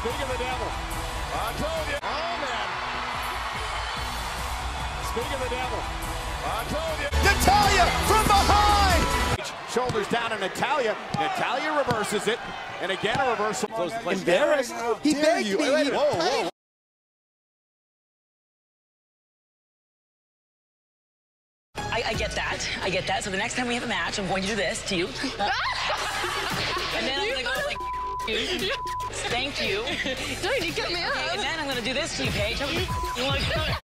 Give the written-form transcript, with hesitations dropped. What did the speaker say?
Speak of the devil. I told you. Oh, man. Speak of the devil. I told you. Natalya from behind. Shoulders down on Natalya. Natalya reverses it. And again a reversal. Embarrassed. He begged me. Whoa. I get that. I get that. So the next time we have a match, I'm going to do this to you. And then I'm going to go like, you. Thank you. Don't you cut me up. And then I'm going to do this to you, Paige. You want to